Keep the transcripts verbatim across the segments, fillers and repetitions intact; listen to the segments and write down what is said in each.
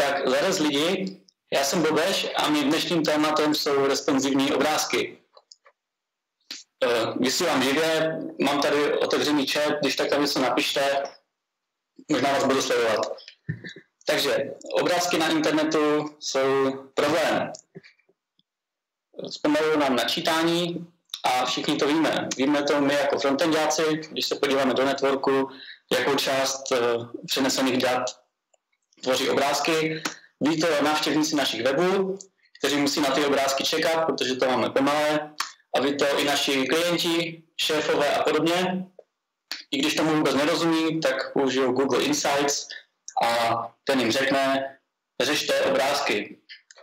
Tak zaraz lidi, já jsem Bobeš a mým dnešním tématem jsou responsivní obrázky. Vysílám živě, mám tady otevřený chat, když tak tam něco napište, možná vás budu sledovat. Takže obrázky na internetu jsou problém. Zpomalují nám načítání a všichni to víme. Víme to my jako frontendáci, když se podíváme do networku, jakou část přenesených dat tvoří obrázky. Ví to návštěvníci našich webů, kteří musí na ty obrázky čekat, protože to máme pomalé. A ví to i naši klienti, šéfové a podobně. I když tomu vůbec nerozumí, tak použijou Google Insights a ten jim řekne, řešte obrázky.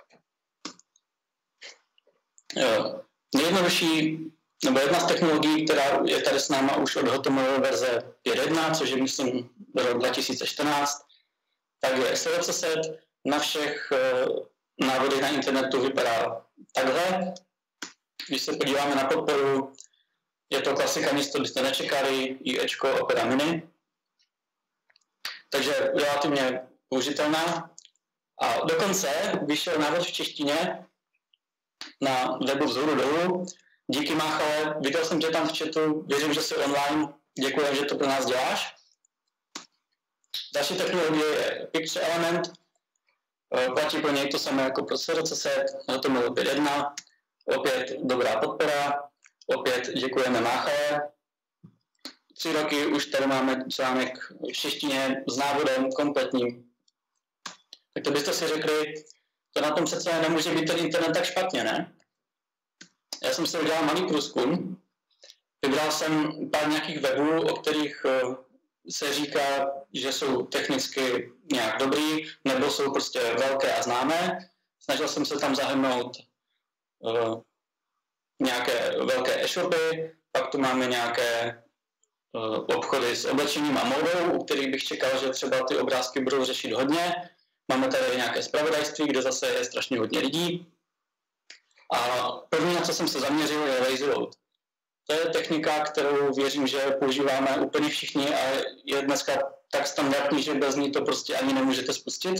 Jo. Nejjednodušší, nebo jedna z technologií, která je tady s náma už od hotomové verze pět tečka jedna, což je myslím rok dva tisíce čtrnáct, tak je Serverset. Na všech uh, návodech na internetu vypadá takhle. Když se podíváme na podporu, je to klasika, nic to byste nečekali, IEčko, Opera Mini. Takže relativně použitelná. A dokonce vyšel návod v češtině na webu vzhůru dolů. Díky Máchale, viděl jsem tě tam v chatu, věřím, že jsi online, děkuji, že to pro nás děláš. Další technologie je Picture Element, platí pro něj to samé jako pro Serverset, hotovo pět tečka jedna, opět dobrá podpora, opět děkujeme Máchale. Tři roky už tady máme článek v češtině s návodem kompletním. Tak to byste si řekli, to na tom přece nemůže být ten internet tak špatně, ne? Já jsem si udělal malý průzkum, vybral jsem pár nějakých webů, o kterých se říká, že jsou technicky nějak dobrý, nebo jsou prostě velké a známé. Snažil jsem se tam zahrnout uh, nějaké velké e-shopy, pak tu máme nějaké uh, obchody s oblečením a módou, u kterých bych čekal, že třeba ty obrázky budou řešit hodně. Máme tady nějaké zpravodajství, kde zase je strašně hodně lidí. A první, na co jsem se zaměřil, je lazy load. To je technika, kterou věřím, že používáme úplně všichni a je dneska tak standardní, že bez ní to prostě ani nemůžete spustit.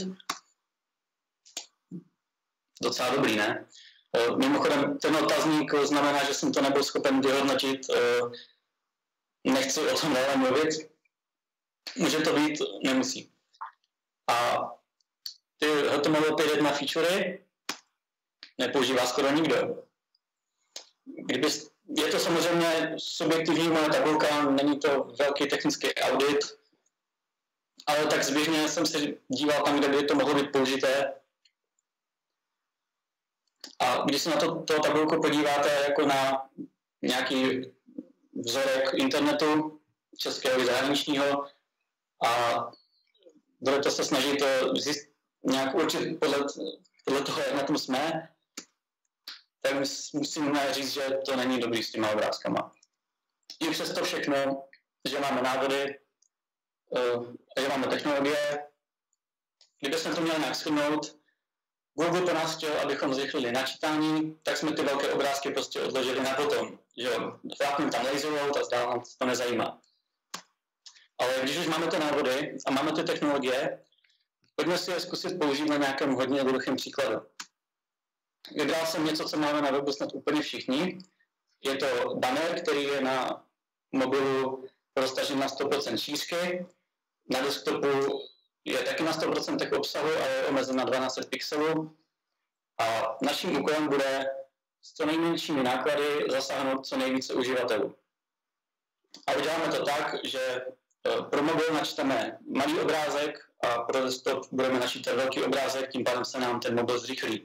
Docela dobrý, ne? Mimochodem, ten otazník znamená, že jsem to nebyl schopen vyhodnotit. Nechci o tom dále mluvit. Může to být, nemusí. A ty hotomové pět tečka jedna featurey nepoužívá skoro nikdo. Kdyby, je to samozřejmě subjektivní moje tabulka, není to velký technický audit, ale tak zběžně jsem se díval tam, kde by to mohlo být použité. A když se na to, to tabulku podíváte jako na nějaký vzorek internetu, českého i zahraničního, a budete se snažit zjist, nějak určit podle, podle toho, jak na tom jsme, tak musím říct, že to není dobrý s těma obrázkama. I přes to všechno, že máme návody, že máme technologie, kdybychom to měli nějak shrnout, Google po nás chtěl, abychom zrychlili načítání, tak jsme ty velké obrázky prostě odložili na potom. Vlákneme tam lazy load a zdál nám to nezajímá. Ale když už máme ty návody a máme ty technologie, pojďme si je zkusit použít na nějakém hodně jednoduchém příkladu. Vybral jsem něco, co máme na webu snad úplně všichni. Je to banner, který je na mobilu roztažen na sto procent šířky. Na desktopu je taky na sto procent obsahu a je omezen na dvanáct set pixelů. A naším úkolem bude s co nejmenšími náklady zasáhnout co nejvíce uživatelů. A uděláme to tak, že pro mobil načteme malý obrázek a pro desktop budeme načítat velký obrázek, tím pádem se nám ten mobil zrychlí.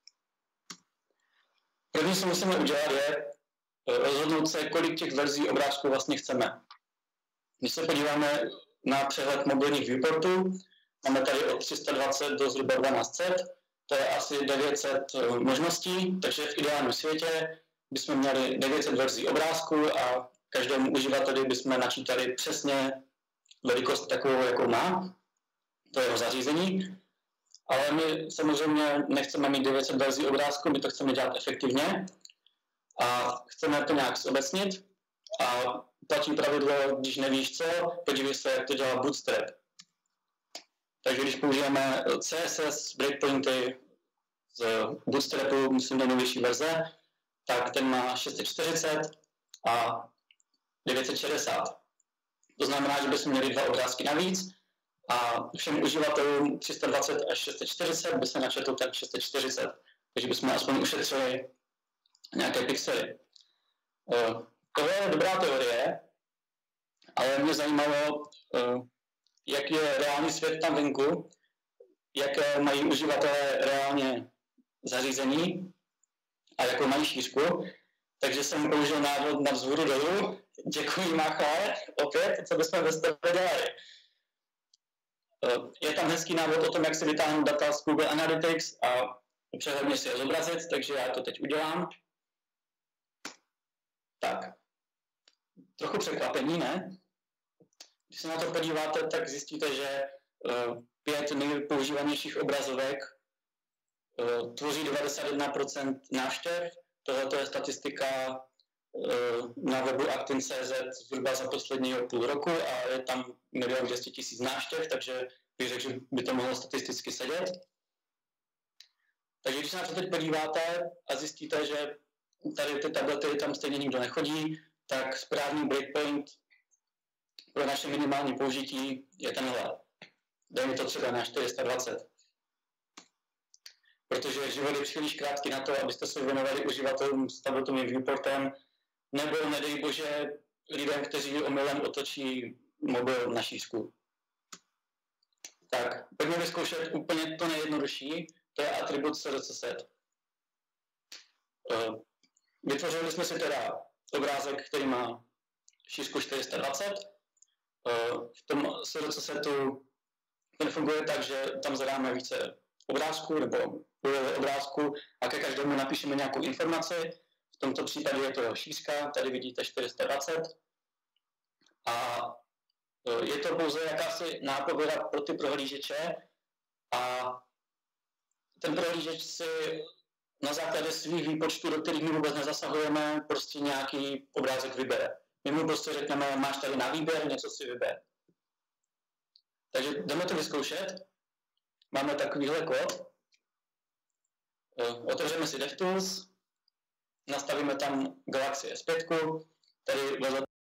První, co musíme udělat, je rozhodnout se, kolik těch verzí obrázků vlastně chceme. Když se podíváme na přehled mobilních viewportů, máme tady od tři sta dvacet do zhruba dvanáct set, to je asi devět set možností, takže v ideálním světě bychom měli devět set verzí obrázků a každému uživateli bychom načítali přesně velikost takovou, jakou má, to je jeho zařízení. Ale my samozřejmě nechceme mít devět set verzí obrázku, my to chceme dělat efektivně a chceme to nějak zobecnit a platí pravidlo, když nevíš co, podívej se, jak to dělá Bootstrap. Takže když použijeme C S S breakpointy z Bootstrapu, myslím, do nejvyšší verze, tak ten má šest set čtyřicet a devět set šedesát. To znamená, že bychom měli dva obrázky navíc a všem uživatelům tři sta dvacet až šest set čtyřicet by se načetl ten šest set čtyřicet. Takže bychom aspoň ušetřili nějaké pixely. Tohle je dobrá teorie, ale mě zajímalo, jak je reálný svět tam venku, jaké mají uživatelé reálně zařízení a jakou mají šířku. Takže jsem použil návod na vzhůru dolů. Děkuji, Michale, opět, co bychom bez tebe dělali. Je tam hezký návod o tom, jak si vytáhnout data z Google Analytics a přehledně si je zobrazit, takže já to teď udělám. Tak, trochu překvapení, ne? Když se na to podíváte, tak zjistíte, že pět nejpoužívanějších obrazovek tvoří devadesát jedna procent návštěv. Tohle je statistika na webu Actin tečka cé zet zhruba za posledního půl roku a je tam milion dvě stě tisíc návštěv, takže bych řekl, že by to mohlo statisticky sedět. Takže když se na to teď podíváte a zjistíte, že tady ty tablety tam stejně nikdo nechodí, tak správný breakpoint pro naše minimální použití je tenhle. Dej mi to třeba na čtyři sta dvacet. Protože život je příliš krátký na to, abyste se věnovali uživatelům s tabletovým viewportem, nebo nedej bože lidem, kteří omylem otočí mobil na šířku. Tak, pojďme vyzkoušet úplně to nejjednodušší, to je atribut S R C set. Vytvořili jsme si teda obrázek, který má šířku čtyři sta dvacet. V tom S R C setu ten funguje tak, že tam zadáme více obrázků nebo obrázku a ke každému napíšeme nějakou informaci. V tomto případě je to jeho šířka, tady vidíte čtyři sta dvacet. A je to pouze jakási nápověda pro ty prohlížeče a ten prohlížeč si na základě svých výpočtů, do kterých my vůbec nezasahujeme, prostě nějaký obrázek vybere. My mu prostě řekneme, máš tady na výběr, něco si vyber. Takže jdeme to vyzkoušet. Máme takovýhle kód. Otevřeme si DevTools, nastavíme tam Galaxy S pět, tady vedle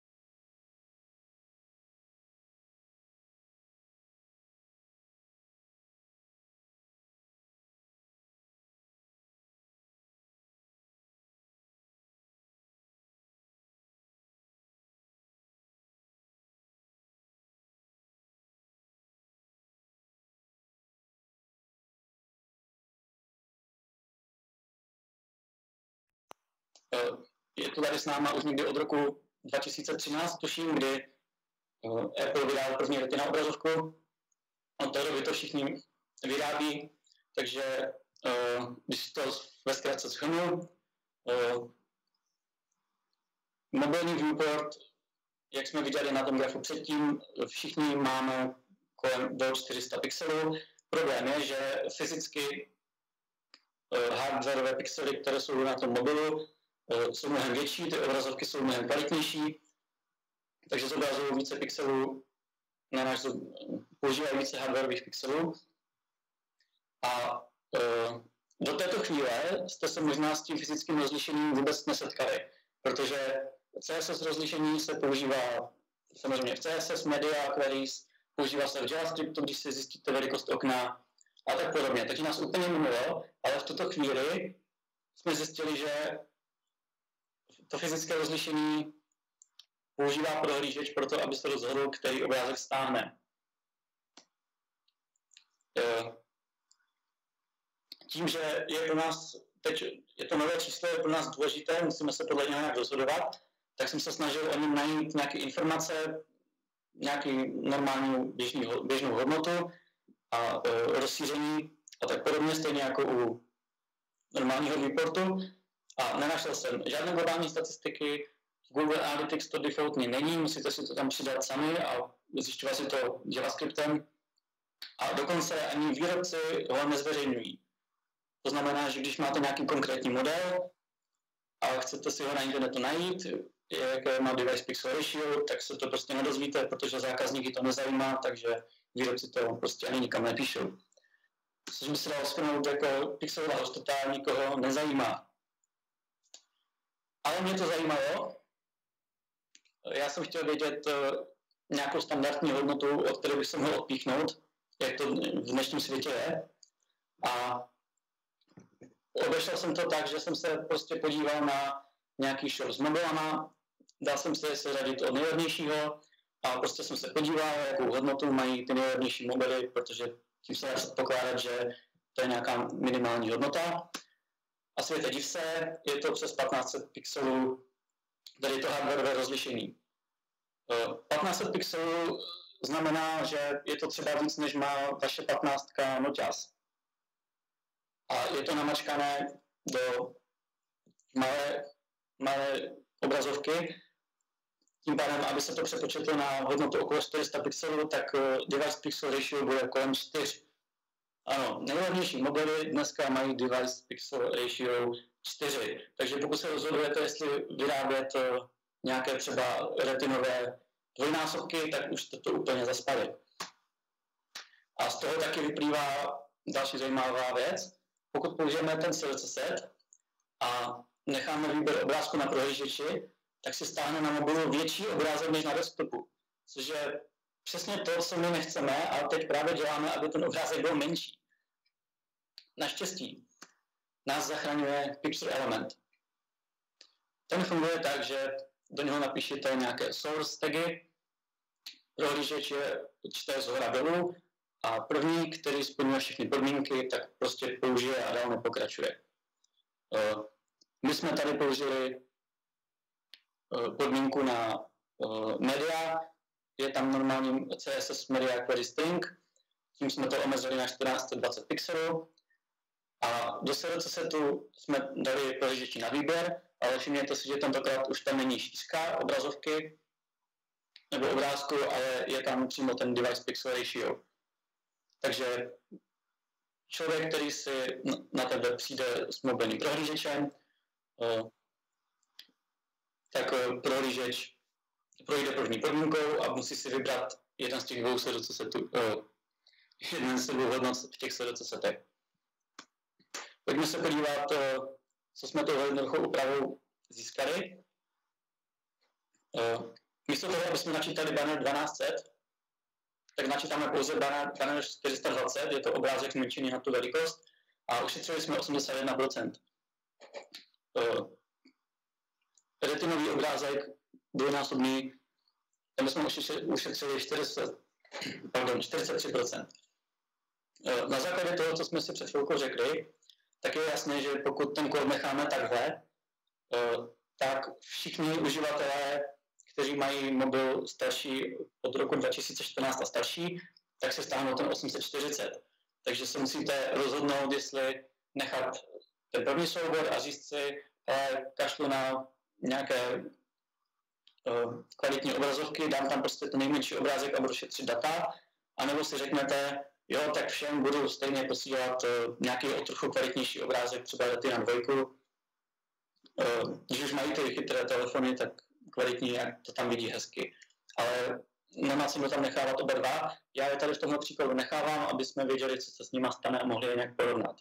je to tady s náma už někdy od roku dva tisíce třináct, tuším, kdy Apple vydal první retina obrazovku. Od té doby to všichni vyrábí, takže když to ve zkratce shrnu, mobilní viewport, jak jsme viděli na tom grafu předtím, všichni máme kolem do čtyři sta pixelů. Problém je, že fyzicky hardwareové pixely, které jsou na tom mobilu, jsou mnohem větší, ty obrazovky jsou mnohem kvalitnější, takže zobrazují více pixelů, na náš používají více hardwareových pixelů. A e, do této chvíle jste se možná s tím fyzickým rozlišením vůbec nesetkali, protože C S S rozlišení se používá samozřejmě v C S S, Media Queries, používá se v JavaScriptu, když si zjistíte velikost okna a tak podobně. Takže nás úplně minulo, ale v tuto chvíli jsme zjistili, že to fyzické rozlišení používá prohlížeč pro to, aby se rozhodl, který obrázek stáhne. Tím, že je pro nás, teď je to nové číslo, je pro nás důležité, musíme se podle něho nějak rozhodovat, tak jsem se snažil o něm najít nějaké informace, nějaký normální běžný, běžnou hodnotu a e, rozšíření a tak podobně, stejně jako u normálního viewportu. A nenašel jsem žádné globální statistiky, v Google Analytics to defaultně není, musíte si to tam přidat sami a zjišťovat si to JavaScriptem. A dokonce ani výrobci ho nezveřejňují. To znamená, že když máte nějaký konkrétní model a chcete si ho na internetu najít, jaké má device pixel ratio, tak se to prostě nedozvíte, protože zákazníky to nezajímá, takže výrobci to prostě ani nikam nepíšou. Což by se dalo shrnout jako pixelová hustota nikoho nezajímá. Ale mě to zajímalo. Já jsem chtěl vědět nějakou standardní hodnotu, od které bych se mohl odpíchnout, jak to v dnešním světě je. A obešel jsem to tak, že jsem se prostě podíval na nějaký show s mobilama, dal jsem se seřadit od nejlevnějšího a prostě jsem se podíval, jakou hodnotu mají ty nejlevnější mobily, protože tím se dá předpokládat, že to je nějaká minimální hodnota. A světe div se, je to přes patnáct set pixelů, tady je to hardwareové rozlišení. patnáct set pixelů znamená, že je to třeba víc, než má vaše patnáctka noťaz. A je to namačkané do malé, malé obrazovky. Tím pádem, aby se to přepočetlo na hodnotu okolo čtyři sta pixelů, tak device pixel ratio bude kolem čtyři. Ano, nejlevnější mobily dneska mají device pixel ratio čtyři. Takže pokud se rozhodujete, jestli vyrábět nějaké třeba retinové dvojnásobky, tak už to, to úplně zaspali. A z toho taky vyplývá další zajímavá věc. Pokud použijeme ten C C set a necháme výběr obrázku na prohlížeči, tak si stáhne na mobilu větší obrázek než na desktopu. Což je přesně to, co my nechceme, ale teď právě děláme, aby ten obrázek byl menší. Naštěstí nás zachraňuje Pixel Element. Ten funguje tak, že do něho napíšete nějaké source tagy, prohlížeč je čte zhora dolů a první, který splňuje všechny podmínky, tak prostě použije a dál nepokračuje. My jsme tady použili podmínku na media, je tam normální C S S Media Query String, tím jsme to omezili na čtrnáct set dvacet pixelů a do C C setu jsme dali prohlížeči na výběr, ale všimněte si, že tentokrát už tam není šířka obrazovky nebo obrázku, ale je tam přímo ten device pixel ratio. Takže člověk, který si na tebe přijde s mobilním prohlížečem, tak prohlížeč projde první podmínkou a musí si vybrat jeden z těch dvou C D C setů, jeden z dvou hodnot v těch C D C setech. Pojďme se podívat, co jsme tou jednoduchou úpravou získali. Místo toho, aby jsme načítali banner dvanáct set, tak načítáme pouze banner čtyři sta dvacet, je to obrázek zmenšený na tu velikost a ušetřili jsme osmdesát jedna procent. Retinový obrázek dvojnásobný, tam jsme ušetřili čtyřicet, pardon, čtyřicet tři procent. Na základě toho, co jsme si před chvilkou řekli, tak je jasné, že pokud ten kód necháme takhle, tak všichni uživatelé, kteří mají mobil starší od roku dva tisíce čtrnáct a starší, tak se stáhnou ten osm set čtyřicet. Takže se musíte rozhodnout, jestli nechat ten první soubor a říct si, ale kašlu na nějaké uh, kvalitní obrazovky, dám tam prostě ten nejmenší obrázek a budu šetřit data, anebo si řeknete, jo, tak všem budu stejně posílat uh, nějaký o trochu kvalitnější obrázek, třeba Retina dva. Uh, když už mají ty chytré telefony, tak kvalitní, jak to tam vidí hezky. Ale nemá se to tam nechávat oba dva. Já je tady v tomhle příkladu nechávám, aby jsme věděli, co se s nima stane a mohli je nějak porovnat.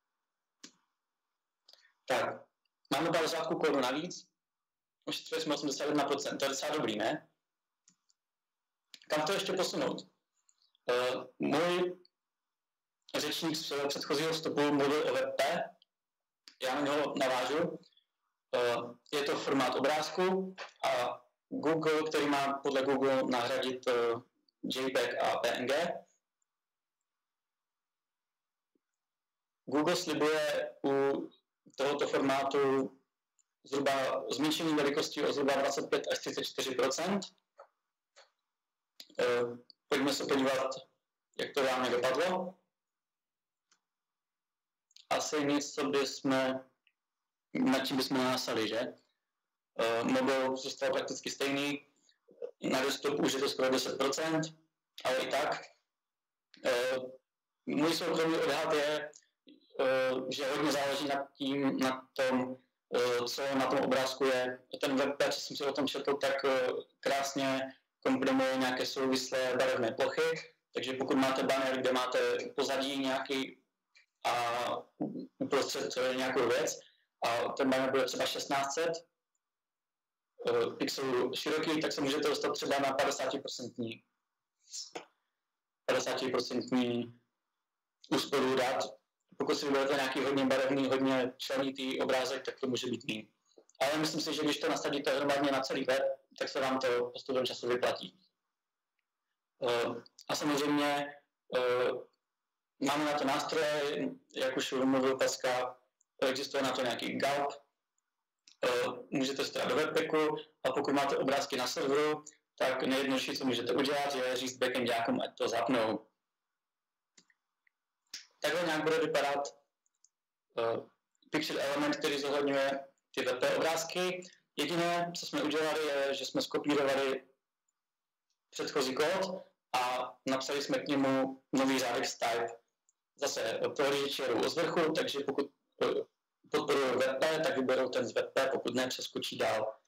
Tak, máme tady řádku kódu navíc. Ušetřili jsme osmdesát jedna procent, to je docela dobrý, ne? Kam to ještě posunout? Uh, můj řečník z předchozího vstupu mluvil o WebP, já na něho navážu. Uh, je to formát obrázku a Google, který má podle Google nahradit uh, JPEG a P N G. Google slibuje u tohoto formátu zhruba zmenšení velikosti o zhruba dvacet pět až třicet čtyři procent. Uh, pojďme se podívat, jak to reálně dopadlo. Asi nic, co bychom, nad čím bychom nenasali, že? Uh, mobil zůstal prakticky stejný, na desktop už je to skoro deset procent, ale i tak. Uh, můj soukromý odhad je, uh, že hodně záleží nad tím, na tom, uh, co na tom obrázku je. Ten WebP, co jsem si o tom četl, tak uh, krásně komprimuje nějaké souvislé barevné plochy, Takže pokud máte banner, kde máte pozadí nějaký a uprostřed nějakou věc a ten banner bude třeba šestnáct set pixelů široký, tak se můžete dostat třeba na padesát procent úsporu dat. Pokud si vyberete nějaký hodně barevný, hodně členitý obrázek, tak to může být méně. Ale myslím si, že když to nasadíte hromadně na celý web, tak se vám to postupem času vyplatí. A samozřejmě máme na to nástroje, jak už mluvil Peska, existuje na to nějaký Gulp, můžete strát do webpacku a pokud máte obrázky na serveru, tak nejjednodušší, co můžete udělat, je říct backendákům, ať to zapnou. Takhle nějak bude vypadat uh, Pixel element, který zohledňuje ty W P obrázky. Jediné, co jsme udělali, je, že jsme skopírovali předchozí kód a napsali jsme k němu nový řádek z type. Zase prohlížeči jedou od vrchu, takže pokud podporují W P, tak vyberou ten z W P, pokud ne, přeskočí dál.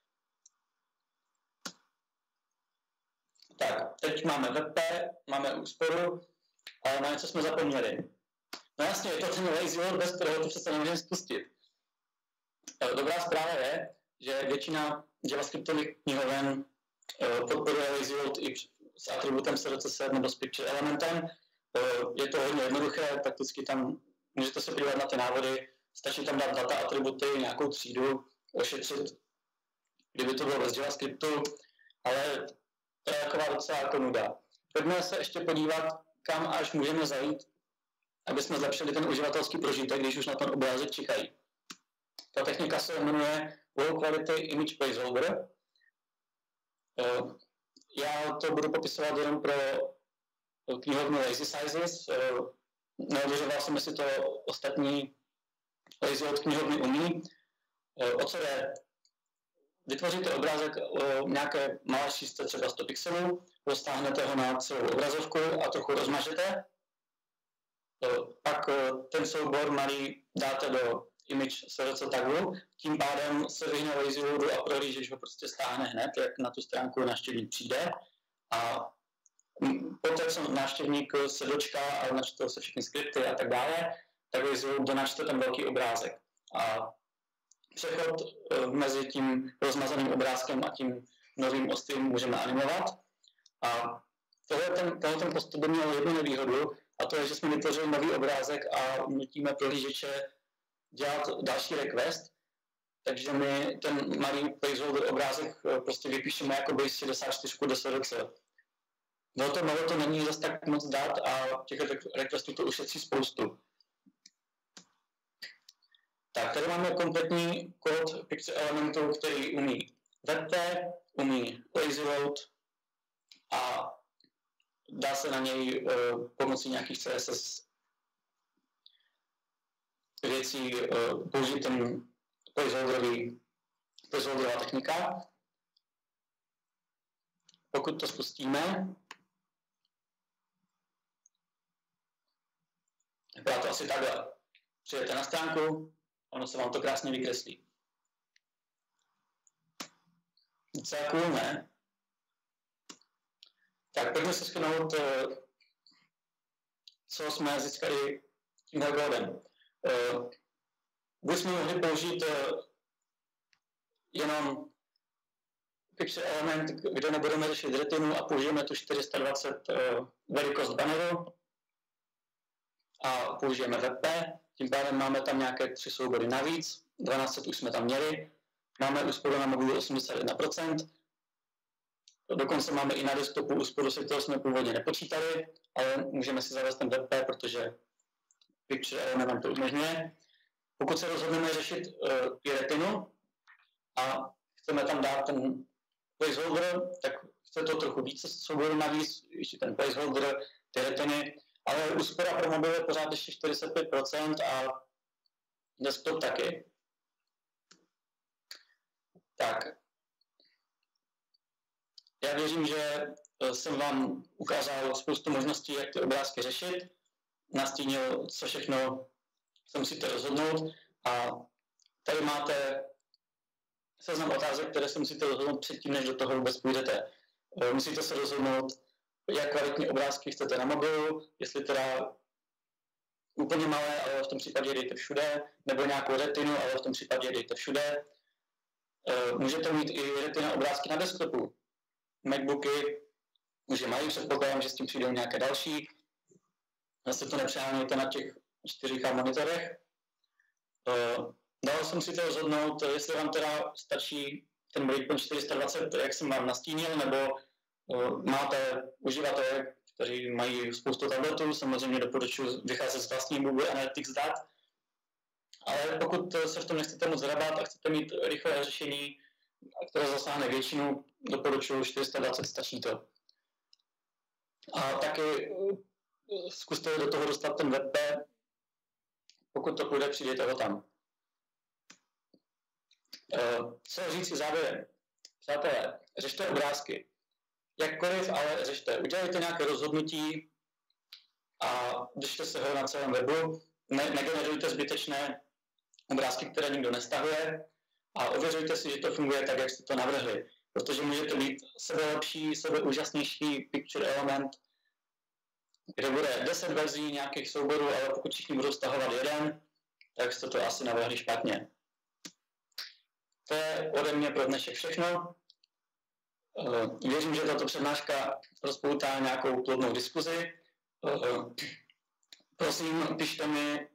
Tak, teď máme W P, máme úsporu, ale na něco jsme zapomněli. No jasně, je to ten lazy load, bez kterého to přece nemůžeme spustit. Dobrá zpráva je, že většina javascriptových knihoven podporuje lazy load i s atributem C R C S nebo s picture elementem. Je to hodně jednoduché, prakticky tam můžete se podívat na ty návody, stačí tam dát data atributy, nějakou třídu, ošetřit, kdyby to bylo bez JavaScriptu, ale to je taková docela jako nuda. Pojďme se ještě podívat, kam až můžeme zajít, aby jsme zlepšili ten uživatelský prožitek, když už na ten obrázek čekají. Ta technika se jmenuje Low Quality Image Placeholder. Já to budu popisovat jenom pro knihovnu Lazy Sizes. Neodvěřoval jsem, jestli to ostatní Lazy od knihovny umí. O co jde? Vytvoříte obrázek o nějaké malé šířce, třeba sto pixelů, roztáhnete ho na celou obrazovku a trochu rozmažete. Pak ten soubor malý dáte do image C R C tagu, tím pádem se vyhne lazy loadu a prohlížeč ho prostě stáhne hned, jak na tu stránku návštěvník přijde. A poté, co návštěvník se dočká a načtou se všechny skripty a tak dále, tak lazy load donačte ten velký obrázek. A přechod mezi tím rozmazaným obrázkem a tím novým ostrým můžeme animovat. A tohle ten, tohle ten postup by měl jednu nevýhodu, a to je, že jsme vytvořili nový obrázek a nutíme prohlížeče dělat další request, takže my ten malý placeholder obrázek prostě vypíšeme jako base šedesát čtyři do C R C. No to malo to není zase tak moc dát a těch requestů to ušetří spoustu. Tak, tady máme kompletní kód Pixel elementu, který umí W P, umí lazy load a dá se na něj uh, pomocí nějakých C S S věcí uh, použít ten placeholderový, placeholderová technika. Pokud to spustíme, vypadá to asi takhle. Přijete na stránku, ono se vám to krásně vykreslí. Docela cool, ne? Tak pojďme se shrnout, co jsme získali tímhle kódem. Buď jsme mohli použít jenom picture element, kde nebudeme řešit retinu a použijeme tu čtyři sta dvacet velikost banneru a použijeme W P. Tím pádem máme tam nějaké tři soubory navíc, dvanáct set už jsme tam měli, máme úsporu na mobilu osmdesát jedna procent, dokonce máme i na desktopu úsporu, se kterou jsme původně nepočítali, ale můžeme si zavést ten W P, protože Picture Element nám to umožňuje. Pokud se rozhodneme řešit uh, i retinu a chceme tam dát ten placeholder, tak chce to trochu více souboru navíc, ještě ten placeholder, ty retiny, ale úspora pro mobil je pořád ještě čtyřicet pět procent a desktop taky. Tak. Já věřím, že jsem vám ukázal spoustu možností, jak ty obrázky řešit, nastínil, co všechno se musíte rozhodnout a tady máte seznam otázek, které se musíte rozhodnout předtím, než do toho vůbec půjdete. Musíte se rozhodnout, jak kvalitní obrázky chcete na mobilu, jestli teda úplně malé, ale v tom případě dejte všude, nebo nějakou retinu, ale v tom případě dejte všude. Můžete mít i retina obrázky na desktopu. Macbooky už je mají, předpokládám, že s tím přijdou nějaké další. Zase to nepřehánějte na těch čtyři ká monitorech. Dal jsem si to rozhodnout, jestli vám teda stačí ten Breakpoint čtyři sta dvacet, jak jsem vám nastínil, nebo máte uživatele, kteří mají spoustu tabletů, samozřejmě doporučuji vycházet z vlastní Google Analytics dat. Ale pokud se v tom nechcete moc zarabat a chcete mít rychlé řešení, které zasáhne většinu, doporučuji čtyři sta dvacet, stačí to. A taky zkuste do toho dostat ten WebP, pokud to půjde, přijděte ho tam. Co říct si závěrem? Přátelé, řešte obrázky. Jakkoliv, ale řešte. Udělejte nějaké rozhodnutí a držte se ho na celém webu. Ne, negenerujte zbytečné obrázky, které nikdo nestahuje a ověřujte si, že to funguje tak, jak jste to navrhli. Protože můžete být sebelepší, sebeúžasnější picture element, kde bude deset verzí nějakých souborů, ale pokud všichni budou stahovat jeden, tak jste to asi navrhli špatně. To je ode mě pro dnešek všechno. Věřím, že tato přednáška rozpoutá nějakou plodnou diskuzi. Prosím, pište mi,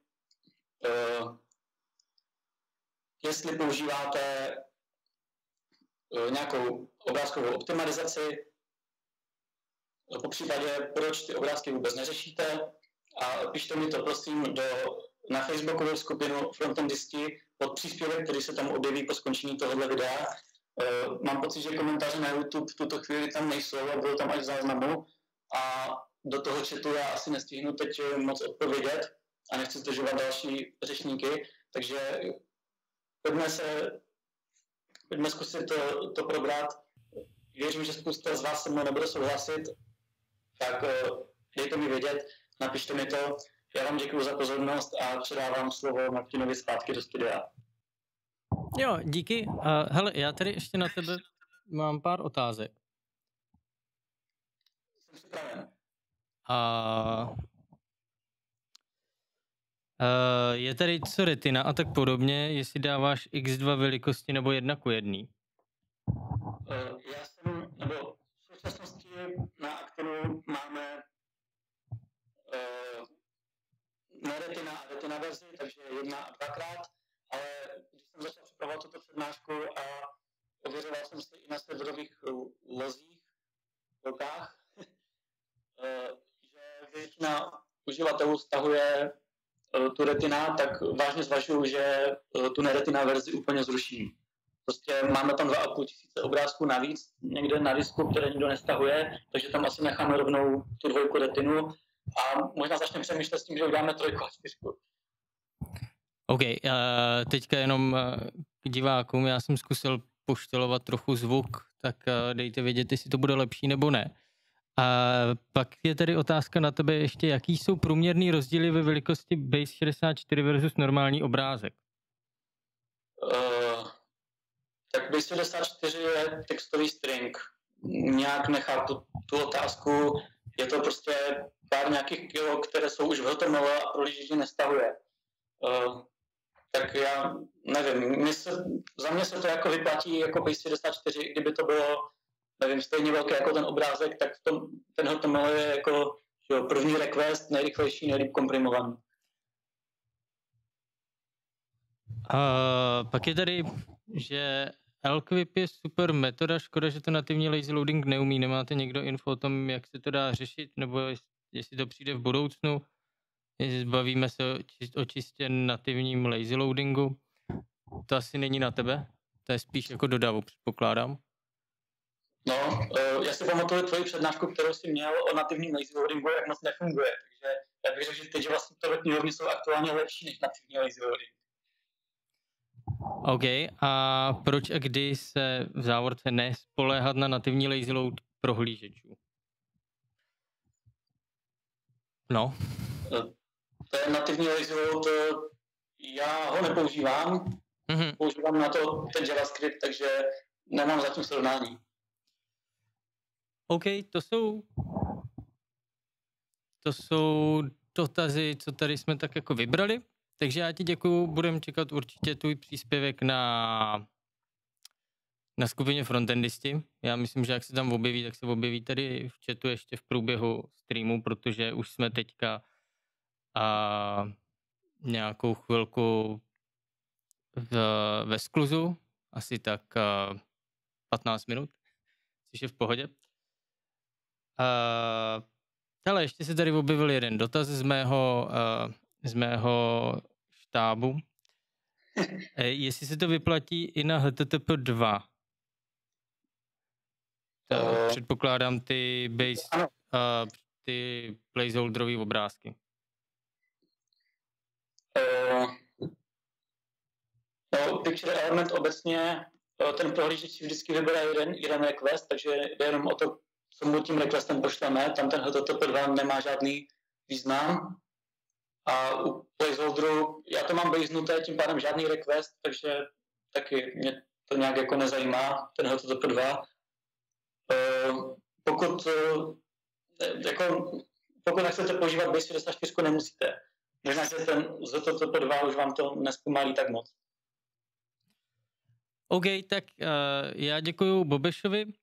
jestli používáte nějakou obrázkovou optimalizaci, po případě, proč ty obrázky vůbec neřešíte, a pište mi to prosím do, na facebookovou skupinu Frontendisti pod příspěvek, který se tam objeví po skončení tohoto videa. Mám pocit, že komentáře na YouTube v tuto chvíli tam nejsou a budou tam až v záznamu a do toho chatu já asi nestihnu teď moc odpovědět a nechci zdržovat další řečníky, takže pojďme se, pojďme zkusit to, to probrat. Věřím, že spousta z vás se mnou nebude souhlasit, tak dejte mi vědět, napište mi to. Já vám děkuji za pozornost a předávám slovo Martinovi zpátky do studia. Jo, díky. Uh, hele, já tady ještě na tebe mám pár otázek. Jsem připraven. Uh, uh, je tady co retina a tak podobně, jestli dáváš iks dva velikosti nebo jedna ku jedný? Uh, já jsem, nebo v současnosti na Actinu máme uh, ne retina a retina verzi, takže jedna a dvakrát, ale když jsem začal připravovat tuto přednášku a ověřoval jsem si i na serverových lozích, velkách, že většina uživatelů stahuje tu retina, tak vážně zvažuju, že tu neretina verzi úplně zruším. Prostě máme tam dva a půl tisíce obrázků navíc, někde na disku, které nikdo nestahuje, takže tam asi necháme rovnou tu dvojku retinu a možná začneme přemýšlet s tím, že uděláme trojku a čtyřku. OK, uh, teďka jenom uh, k divákům, já jsem zkusil poštelovat trochu zvuk, tak uh, dejte vědět, jestli to bude lepší nebo ne. A pak je tady otázka na tebe ještě, jaký jsou průměrný rozdíly ve velikosti Base šedesát čtyři versus normální obrázek? Uh, tak Base šedesát čtyři je textový string. Nějak nechápu tu otázku, je to prostě pár nějakých kilo, které jsou už v H T M L a prohlížeč nestahuje. Uh, tak já nevím, mě se, za mě se to jako vyplatí jako Base šedesát čtyři, kdyby to bylo, nevím, stejně velké jako ten obrázek, tak v tom, ten H T M L je jako jo, první request, nejrychlejší, nejlíp komprimovaný. Uh, pak je tady, že Elquip je super metoda, škoda, že to nativní lazy loading neumí. Nemáte někdo info o tom, jak se to dá řešit, nebo jestli to přijde v budoucnu? Zbavíme se o čistě nativním lazy loadingu. To asi není na tebe, to je spíš jako do davu, předpokládám. No, uh, já si pamatuju tvoji přednášku, kterou jsi měl o nativním lazy loadingu, jak moc nefunguje. Takže já bych řekl, že teď vlastně to knihovny jsou aktuálně lepší než nativní lazy loading. OK, a proč a kdy se v závorce nespoléhat na nativní lazy load prohlížečů? No. To je nativní lazy load, já ho nepoužívám, mm-hmm. používám na to ten JavaScript, takže nemám zatím srovnání. OK, to jsou to jsou dotazy, co tady jsme tak jako vybrali. Takže já ti děkuju, budem čekat určitě tvůj příspěvek na, na skupině Frontendisti. Já myslím, že jak se tam objeví, tak se objeví tady v chatu ještě v průběhu streamu, protože už jsme teďka a, nějakou chvilku v, ve skluzu, asi tak a, patnáct minut, což je v pohodě. A, ale ještě se tady objevil jeden dotaz z mého, a, z mého štábu. E, jestli se to vyplatí i na H T T P dva. To, uh, předpokládám ty base, uh, ty placeholderové obrázky. Uh, no, Picture Element obecně, ten prohlížeč si vždycky vybere jeden, jeden request, takže jde jenom o to, co mu tím requestem pošleme. Tam ten H T T P dva nemá žádný význam. A u placeholderu, já to mám basenuté, tím pádem žádný request, takže taky mě to nějak jako nezajímá, ten H T T P dva. Uh, pokud, uh, jako, pokud nechcete používat base šedesát čtyři, nemusíte. Možná, že ten H T T P dva už vám to nespomalí tak moc. OK, tak uh, já děkuju Bobešovi.